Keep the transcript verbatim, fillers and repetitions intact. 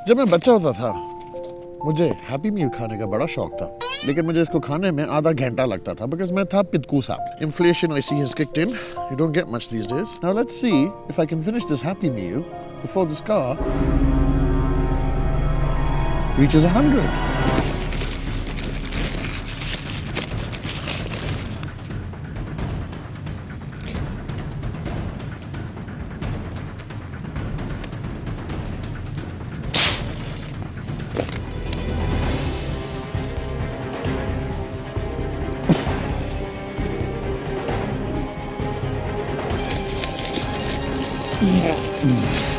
जब मैं बच्चा होता था मुझे हैप्पी मील खाने का बड़ा शौक था, लेकिन मुझे इसको खाने में आधा घंटा लगता था बिकॉज मैं था पितकूसा. Inflation I see has kicked in. You don't get much these days. Now let's see if I can finish this happy meal before this car reaches a hundred. Yeah. Mm.